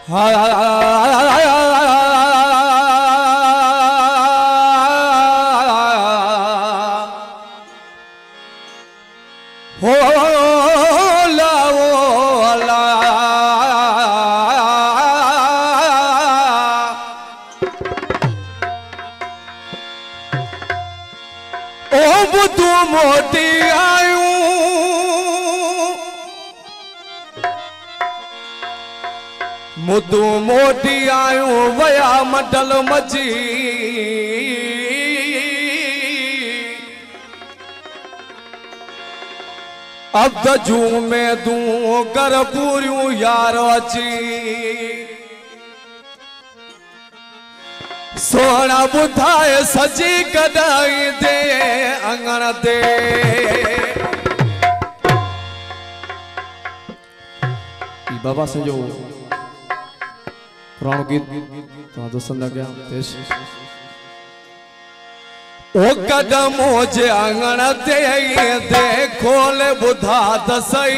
तू मोटी आयूं मुदू मोटी आयूं वया मडल मची अब जू में दू कर पूरियूं यार अची सोना बुधाए सजी कदाई दे अंगण दे बाबा से जो पुराण गीत तो दोस्तों लग गया पेश ओ कदमो जे अंगण दे खोल बुधा दसई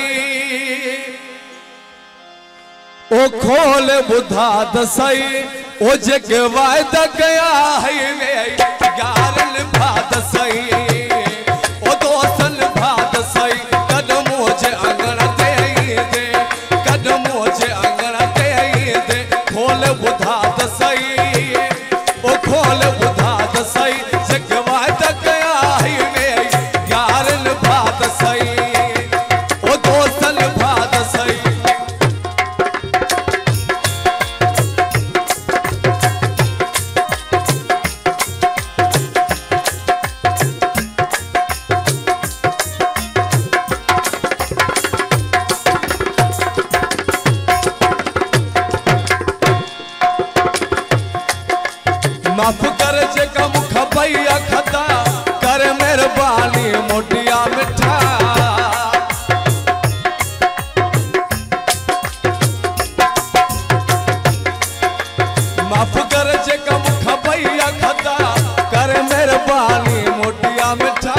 ओ खोल बुधा दसई ओ जग वायदा गया है वे यारन भाद सही ओ दोस्तन भाद सही कदमों जे अंगण दे कदमों जे अंगण दे खोल बुधा दसई ओ खोल बुधा दसई जग वायदा गया है वे यारन भाद सही ओ दोस्तन भाद सही माफ कर जे कम खपैया खता कर मेहरबानी मोटिया मिठा माफ कर जे कम खपैया खता कर मेहरबानी मोटिया मिठा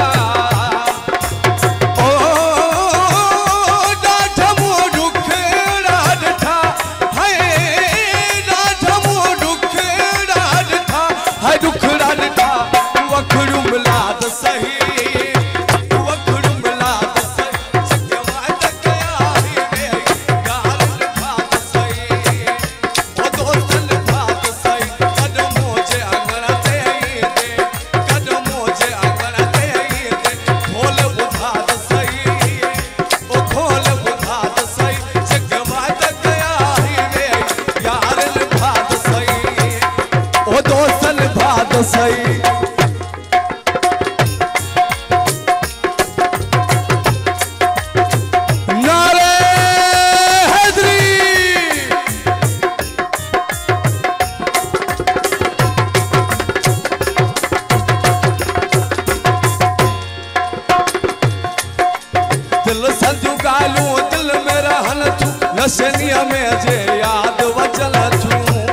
सही नारे हैदरी दिल संजू गालू दिल में रहन छू नशनिया में जे याद वचल छू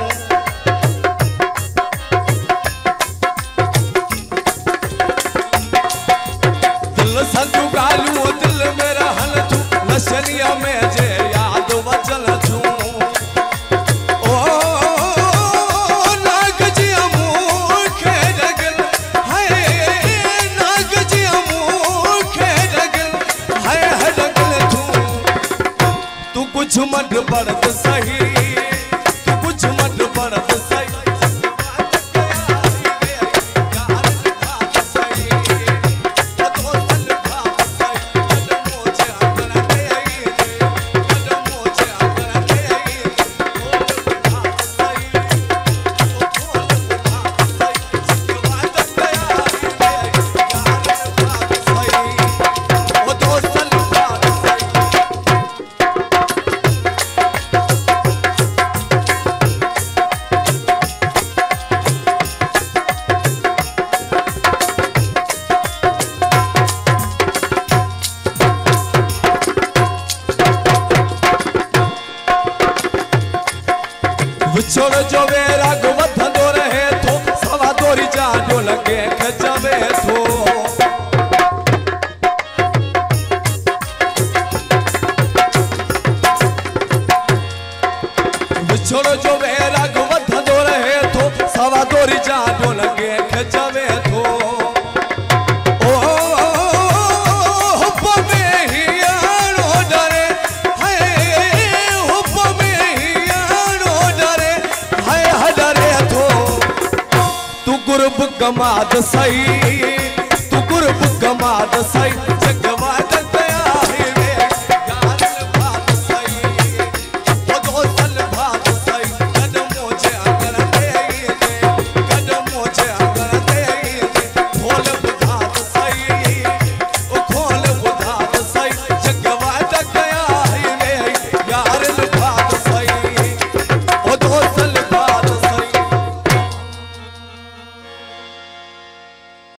संजू गालू दिल में रहन छू नशनिया में जे याद वचल छू ओ नाग जी मुखे डगल है नाग जी मुखे डगल है डगल छू तू कुछ मत पड़त सही तू कुछ मत पड़त सही छोड़ जो वेरा वधंदो रहे थो सवा दोरी जानो लगे खजवे थो छोड़ो जो वे राघवत दो रहे थो सवा दोरी जानो लगे खचवे थो ओ हुप में ही आनो डरे है हुप में ही आनो डरे है हडरे थो तू गुरब कमाद सही तू गुरब कमाद सही जग